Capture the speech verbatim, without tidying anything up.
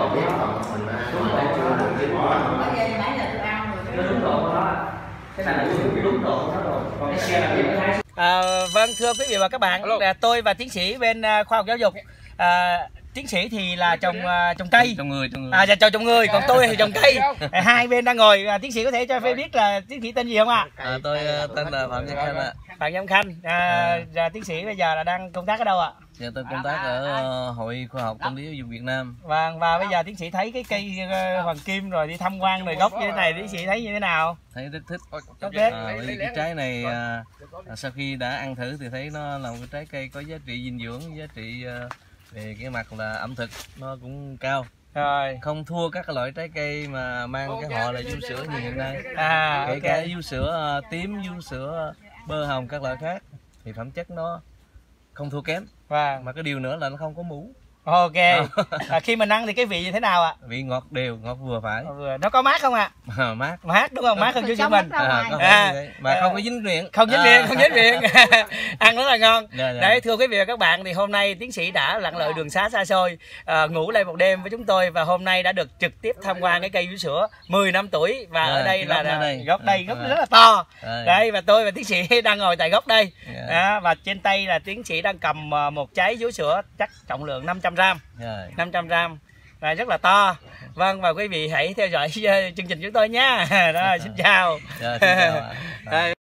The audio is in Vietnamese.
À, vâng, thưa quý vị và các bạn, là tôi và tiến sĩ bên khoa học giáo dục. À, tiến sĩ thì là trồng uh, trồng cây, trồng người, trồng người. À, trồng trồng người, còn tôi thì trồng cây. À, hai bên đang ngồi. À, tiến sĩ có thể cho Phê biết là tiến sĩ tên gì không ạ? À, tôi uh, tên là Phạm Văn Khanh ạ. Phạm Văn Khanh. À, à. Tiến sĩ bây giờ là đang công tác ở đâu ạ? Dạ, tôi công tác ở uh, Hội Khoa học Tâm lý Giáo dục Việt Nam. Vâng, và bây giờ tiến sĩ thấy cái cây uh, hoàng kim rồi đi tham quan rồi gốc như thế này, tiến sĩ thấy như thế nào? Thấy rất thích. Rất thích. À, bởi vì cái trái này uh, sau khi đã ăn thử thì thấy nó là một cái trái cây có giá trị dinh dưỡng, giá trị uh, về cái mặt là ẩm thực nó cũng cao. Rồi. Không thua các loại trái cây mà mang cái họ là vú sữa như hiện nay. À, kể okay. cả vú sữa uh, tím, vú sữa bơ hồng, các loại khác thì phẩm chất nó không thua kém. Vâng. Mà cái điều nữa là nó không có mủ. Ok. À, khi mình ăn thì cái vị như thế nào ạ? Vị ngọt đều, ngọt vừa phải. Vừa. Nó có mát không ạ? À, mát. Mát đúng không? Mát hơn chú sữa mình. À, có à, mà à, không có dính miệng. Không dính miệng, à. không dính miệng. Ăn rất là ngon. Dạ, dạ. Đấy, thưa quý vị và các bạn, thì hôm nay tiến sĩ đã lặn lội đường xá xa xôi, à, ngủ lại một đêm với chúng tôi và hôm nay đã được trực tiếp tham quan cái cây vú sữa mười năm tuổi và à, ở đây là, là đây. gốc đây, gốc à. rất là to. À. Đây, và tôi và tiến sĩ đang ngồi tại gốc đây. Yeah. À, và trên tay là tiến sĩ đang cầm một trái vú sữa chắc trọng lượng năm trăm gam. Yeah. năm trăm gam và rất là to. Vâng, và quý vị hãy theo dõi chương trình chúng tôi nhé. Đó, xin chào. Yeah, xin chào. À.